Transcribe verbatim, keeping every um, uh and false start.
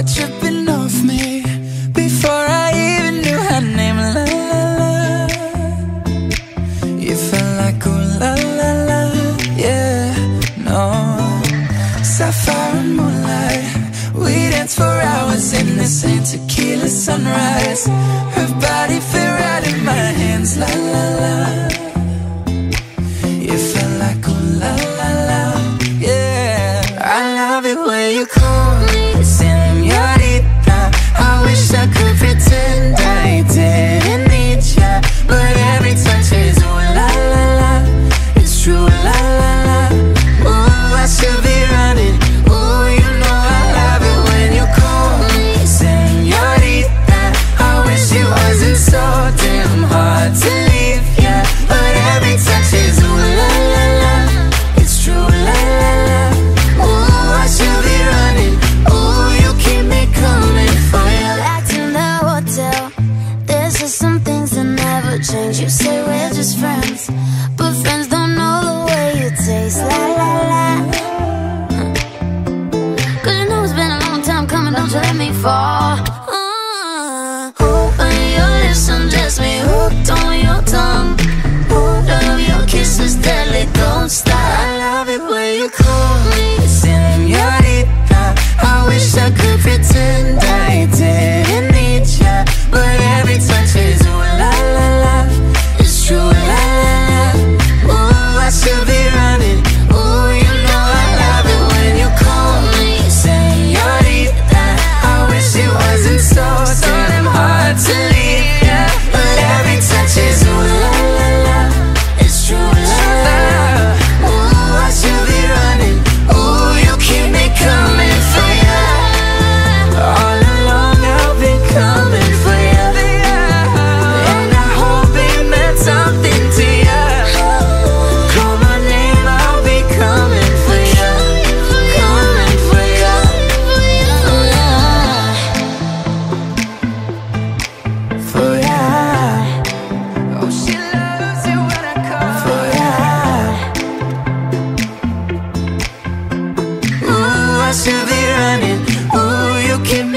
tripping off me before I even knew her name. La la la, you felt like ooh la la la, yeah, no. Sapphire and moonlight, we danced for hours in the same tequila sunrise. Her body fit right in my hands, la la la. You felt like ooh la la la, yeah. I love it when you call me señorita. I wish I could pretend I didn't need ya, but every touch is ooh la la la. It's true, la la la. Ooh, I should be running. Ooh, you know I love it when you call me señorita. I wish it wasn't so damn hard to leave ya, but every touch is ooh la la la. It's true, la la la. Ooh, I should be running. Ooh, you keep me coming for you. Back in the hotel, there's just some things that never change. You say we're just friends, but friends don't know the way you taste. La la la. Cause you know it's been a long time coming, don't you let me fall. uh, Open your lips, undress me, hooked on your tongue. Love your kisses deadly, don't stop. I love it when you call me señorita. I wish I could pretend I didn't need ya, but every touch is ooh la la la. It's true, la la la. Ooh, I should be running. Ooh, you know I love it when you call me señorita. I wish it wasn't so damn hard to leave ya, but every touch is ooh la la la. It's true, la la la. Ooh, I should be running. Ooh, you keep me coming for ya. All along I've been coming for ya, and I hope it meant something to ya. Call my name, I'll be coming for ya, coming for ya. For ya. Oh, she loves it when I call for ya. Ooh, I should be running. Ooh, you keep me